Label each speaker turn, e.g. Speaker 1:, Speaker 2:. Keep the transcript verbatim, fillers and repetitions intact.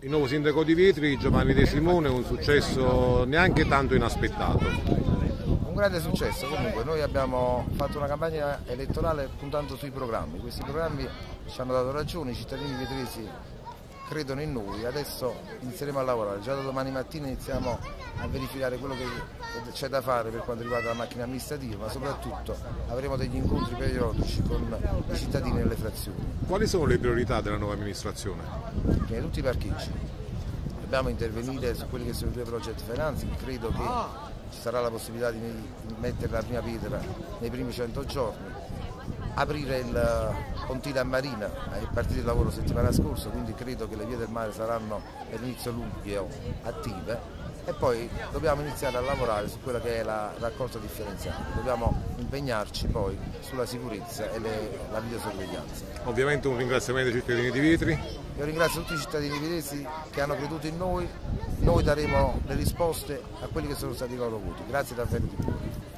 Speaker 1: Il nuovo sindaco di Vitri, Giovanni De Simone, un successo neanche tanto inaspettato.
Speaker 2: Un grande successo, comunque noi abbiamo fatto una campagna elettorale puntando sui programmi, questi programmi ci hanno dato ragione, i cittadini vitresi credono in noi, adesso inizieremo a lavorare, già da domani mattina iniziamo a verificare quello che c'è da fare per quanto riguarda la macchina amministrativa, ma soprattutto avremo degli incontri periodici con i cittadini nelle frazioni.
Speaker 1: Quali sono le priorità della nuova amministrazione?
Speaker 2: Prima di tutti i parcheggi, dobbiamo intervenire su quelli che sono i due project financing, credo che ci sarà la possibilità di mettere la prima pietra nei primi cento giorni, aprire il pontile a Marina, è partito il lavoro settimana scorsa, quindi credo che le vie del mare saranno per l'inizio luglio attive e poi dobbiamo iniziare a lavorare su quella che è la raccolta differenziata, dobbiamo impegnarci poi sulla sicurezza e le, la videosorveglianza.
Speaker 1: Ovviamente un ringraziamento ai cittadini di Vitri.
Speaker 2: Io ringrazio tutti i cittadini vitresi che hanno creduto in noi, noi daremo le risposte a quelli che sono stati i loro voti, grazie davvero di cuore.